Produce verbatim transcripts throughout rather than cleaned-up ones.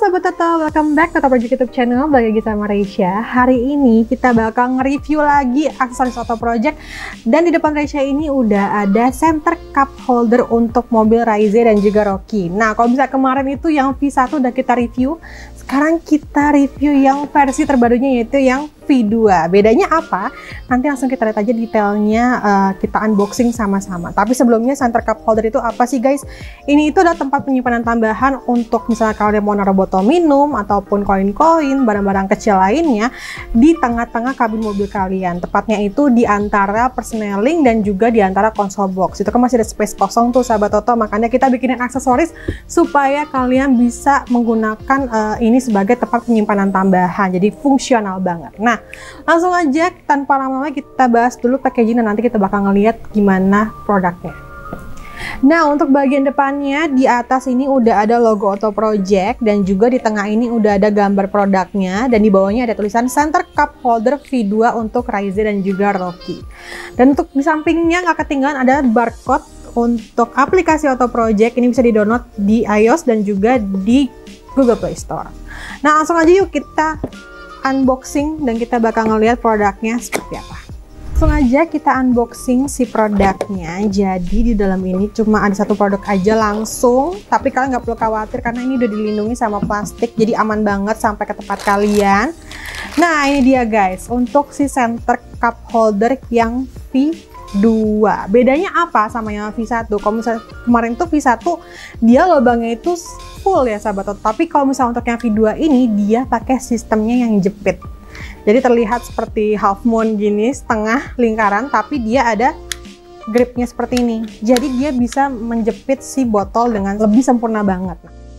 Sobat Toto, welcome back ke Toto Project YouTube channel. Balik lagi sama Reisha. Hari ini kita bakal nge-review lagi aksesoris Toto Project. Dan di depan Reisha ini udah ada center cup holder untuk mobil Raize dan juga Rocky. Nah, kalau bisa kemarin itu yang V satu udah kita review, sekarang kita review yang versi terbarunya, yaitu yang V dua. Bedanya apa? Nanti langsung kita lihat aja detailnya, uh, kita unboxing sama-sama. Tapi sebelumnya, center cup holder itu apa sih guys? Ini itu adalah tempat penyimpanan tambahan untuk misalnya kalian mau naruh botol minum ataupun koin-koin, barang-barang kecil lainnya di tengah-tengah kabin mobil kalian. Tepatnya itu di antara persneling dan juga di antara konsol box. Itu kan masih ada space kosong tuh sahabat Toto, makanya kita bikinin aksesoris supaya kalian bisa menggunakan uh, ini sebagai tempat penyimpanan tambahan. Jadi fungsional banget. Nah, langsung aja tanpa lama-lama kita bahas dulu packaging dan nanti kita bakal ngeliat gimana produknya. Nah, untuk bagian depannya di atas ini udah ada logo Toto Project dan juga di tengah ini udah ada gambar produknya dan di bawahnya ada tulisan center cup holder V dua untuk Raize dan juga Rocky. Dan untuk di sampingnya nggak ketinggalan ada barcode untuk aplikasi Toto Project. Ini bisa di-download di iOS dan juga di Google Play Store. Nah, langsung aja yuk kita unboxing dan kita bakal ngeliat produknya seperti apa. Langsung aja kita unboxing si produknya. Jadi di dalam ini cuma ada satu produk aja langsung, tapi kalian nggak perlu khawatir karena ini udah dilindungi sama plastik, jadi aman banget sampai ke tempat kalian. Nah, ini dia guys, untuk si center cup holder yang V dua. Bedanya apa sama yang V satu? Kalau misalnya kemarin tuh V satu dia lubangnya itu full ya sahabat Toto, tapi kalau misalnya untuk yang V dua ini dia pakai sistemnya yang jepit. Jadi terlihat seperti half moon gini, setengah lingkaran, tapi dia ada gripnya seperti ini. Jadi dia bisa menjepit si botol dengan lebih sempurna banget.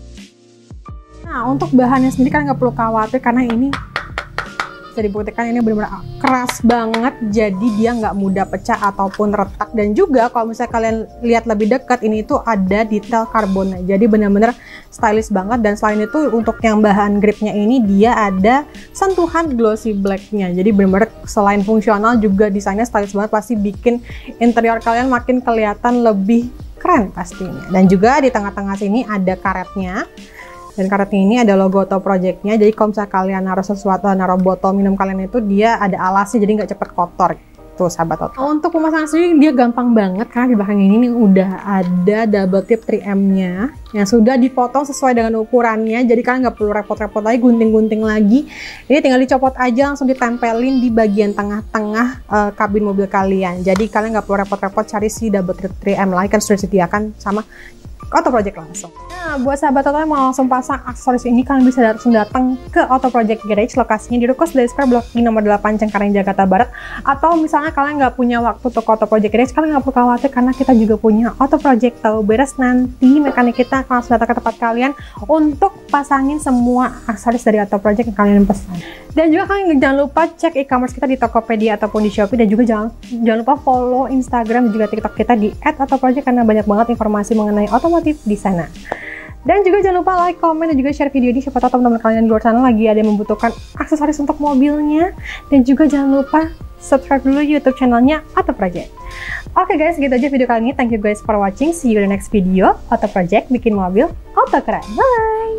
Nah, untuk bahannya sendiri kan nggak perlu khawatir karena ini bisa dibuktikan ini benar-benar keras banget, jadi dia nggak mudah pecah ataupun retak. Dan juga kalau misalnya kalian lihat lebih dekat, ini itu ada detail karbonnya, jadi benar-benar stylish banget. Dan selain itu untuk yang bahan gripnya ini dia ada sentuhan glossy blacknya, jadi benar-benar selain fungsional juga desainnya stylish banget, pasti bikin interior kalian makin kelihatan lebih keren pastinya. Dan juga di tengah-tengah sini ada karetnya. Dan karetnya ini ada logo Toto Project-nya, jadi kalau misalnya kalian naruh sesuatu, naruh botol minum kalian itu dia ada alasnya, jadi nggak cepet kotor. Tuh sahabat Toto. Untuk pemasangan sendiri dia gampang banget karena di belakang ini udah ada double tip tiga M nya yang sudah dipotong sesuai dengan ukurannya, jadi kalian nggak perlu repot-repot lagi gunting-gunting lagi. Ini tinggal dicopot aja, langsung ditempelin di bagian tengah-tengah uh, kabin mobil kalian. Jadi kalian nggak perlu repot-repot cari si double tip tiga M lagi, kan sudah disediakan sama Toto Project langsung. Nah, buat sahabat Toto yang mau langsung pasang aksesoris ini, kalian bisa langsung datang ke Toto Project Garage. Lokasinya di Ruko Sudari Square Blok I nomor delapan Cengkareng, Jakarta Barat. Atau misalnya kalian nggak punya waktu untuk Toto Project Garage, kalian nggak perlu khawatir karena kita juga punya Toto Project Tahu Beres. Nanti mekanik kita akan langsung datang ke tempat kalian untuk pasangin semua aksesoris dari Toto Project yang kalian pesan. Dan juga kalian jangan lupa cek e-commerce kita di Tokopedia ataupun di Shopee, dan juga jangan jangan lupa follow Instagram dan juga TikTok kita di et toto project karena banyak banget informasi mengenai otomotif di sana. Dan juga jangan lupa like, komen, dan juga share video ini, siapa tahu teman-teman kalian di luar sana lagi ada yang membutuhkan aksesoris untuk mobilnya. Dan juga jangan lupa subscribe dulu YouTube channelnya Toto Project. Oke guys, gitu aja video kali ini. Thank you guys for watching. See you in the next video. Toto Project bikin mobil auto keren. Bye!